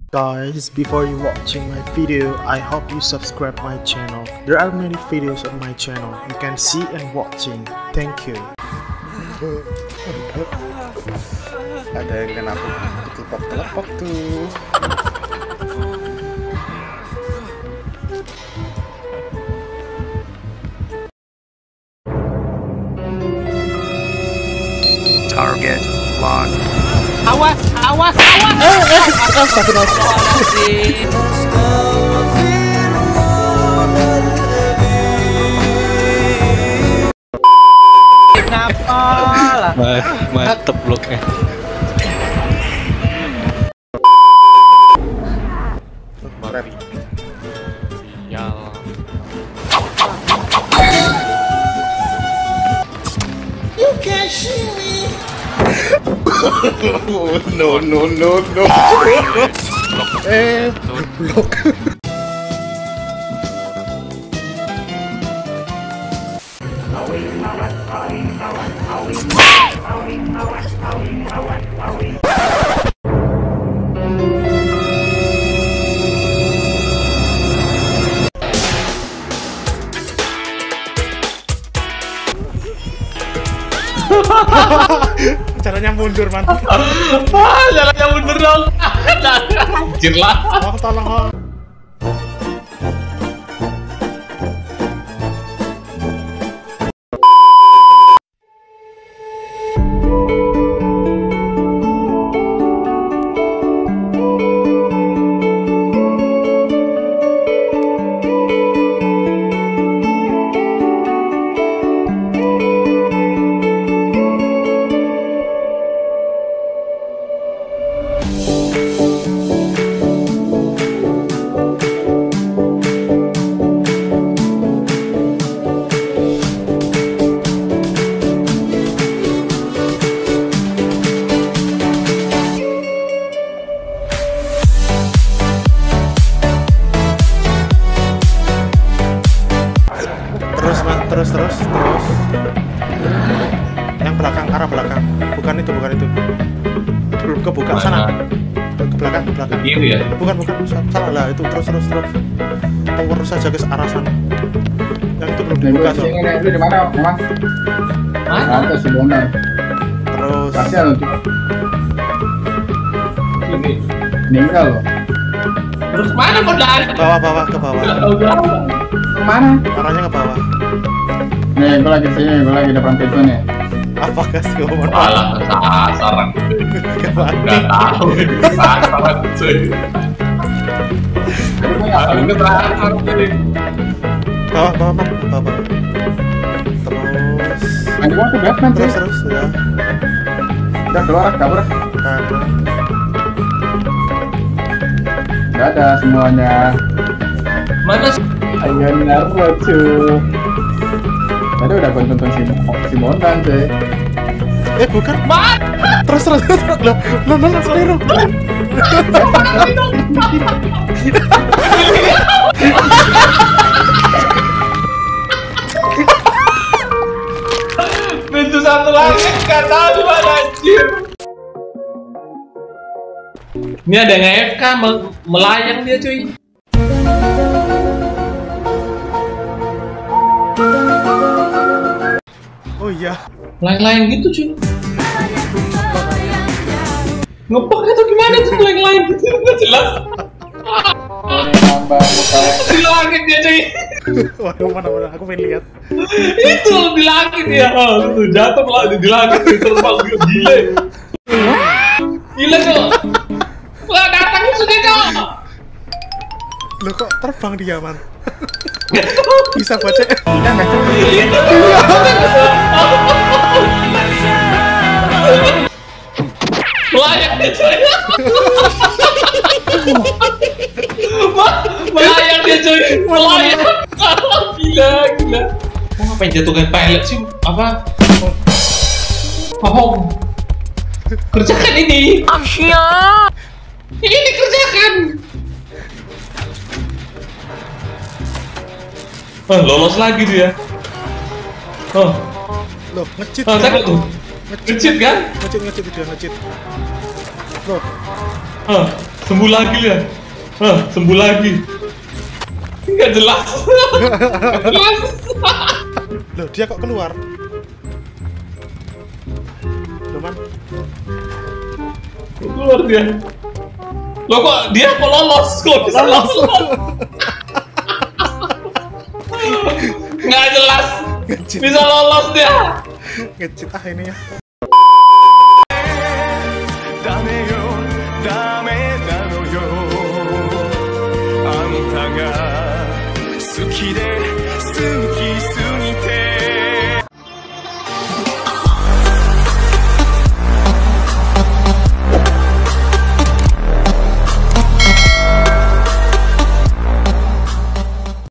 Guys, before you watching my video, I hope you subscribe my channel. There are many videos on my channel you can see and watching. Thank you. Ada yang kena telepok tuh. Target locked. Awas, awas, awas. Kenapa lah? Mantep bloknya. Ya. You can see me. No. Blok. Caranya mundur, man. Jalannya mundur dong. Anjir lah. Tolong. Terus. Yang belakang, arah belakang. Bukan itu. Belum kebuka sana. Ke belakang. Ini ya. Bukan. Salah lah itu. Terus. Terus saja ke arah sana. Yang itu belum dibuka, so. Itu di mana, Mas? Atas si Bonar. Terus. Kasihan loh. Ini. Meninggal loh. Terus mana kau lari? Bawah ke bawah. Kemana? Arahnya ke bawah. Nih, gue lagi sini, gue lagi depan pintu nih. Apa kasih ngomong? Alah, sasaran. Nggak tahu ini sasaran cuy. Aku nggak sasaran cuy. Bawah. Terus. Nanti gua ke Batman sih. Terus ya. Udah keluar, kabur. Gak ada semuanya. Mana sih? Ayo Naruto. Tadi udah gue tonton si Monan cuy. Bukan. Terus. Lah, keliru. Pintu satu lagi nggak tahu di mana anjir. Ini ada yang AFK melayang dia cuy. Oh iya. Lain-lain gitu cuy. Ngepak atau gimana tuh lain-lain gitu nggak jelas. Nambah Di langit dia cuy. Waduh, mana aku pengen lihat. Itu di langit ya. Tuh jatuh di langit terbang gile. Gila kok. Wah datang sudah kok. Loh kok terbang dia, man? Bisa baca. Melayang dia cuy. Melayang dia cuy. Melayang. Gila. Mau ngapain jatuhkan pilot sih? Apa? Bohong. Kerjakan ini. Asia. Ini dikerjakan. Lolos lagi dia. Loh, ngecit. Tadi tuh. Ngecit kan? Ngecit dia, ngecit. Loh, Sembuh lagi lihat. Sembuh lagi. Nggak jelas. Nggak jelas. Loh, dia kok keluar? Loh, Man. Keluar dia. Loh kok dia kok lolos? Kok bisa lolos? Nggak jelas. Ngecit. Bisa lolos dia. Ngecit ini ya. ダメよダメなのよあんたが好きで